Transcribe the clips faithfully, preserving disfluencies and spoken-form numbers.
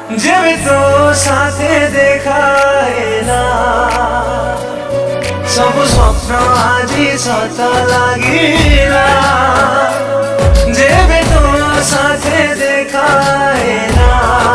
जेबे तो साथे देखाएला सब स्वप्न आजी सत लागिला जेबे तो साथे देखाएला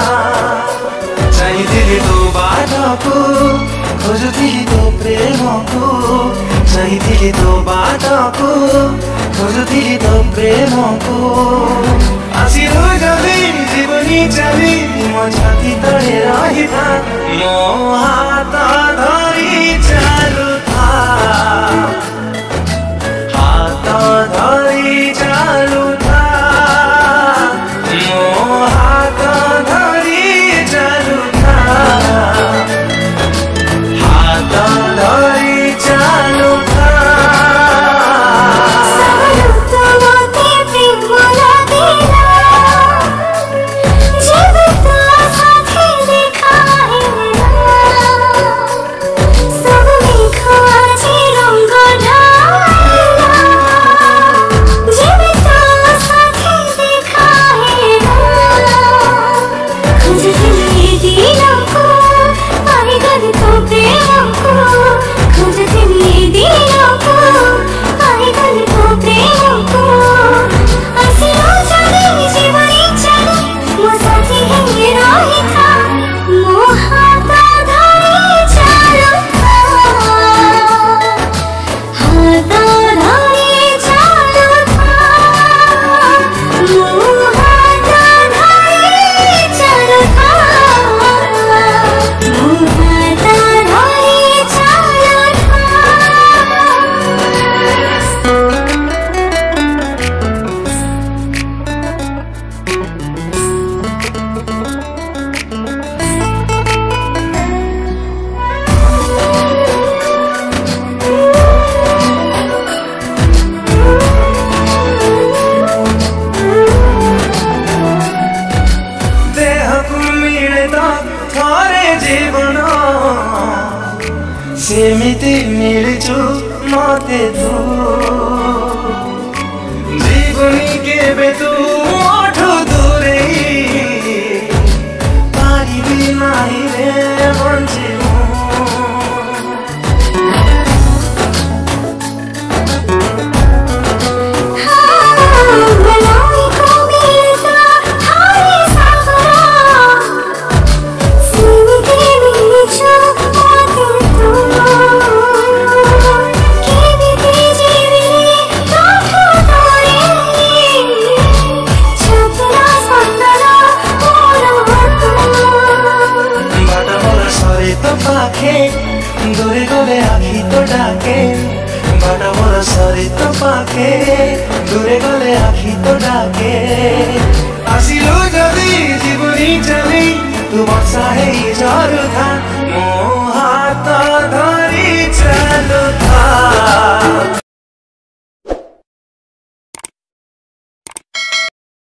चाहिए तो बाटको खोजुथिली तो प्रेमको चाहिए तो बाटको खोजुथिली तो प्रेमको आसिरो जबी जीवनी चली मो छाती तले रहिथा मो हात धरी चालु था हात धरी चालु था मो हात धरी चालु था हात धरी चालु था सेमिति मिलचु मते तू जीवनी के बेतु ओठो दूरे पारी भी नाही रे बंचे दूरे गले आखी तो डाके बाटा मोर सरी तो पाखे दूरे गले आखी तो डाके आसिलो जदी जीवनी चली तू बसा है झरुथा।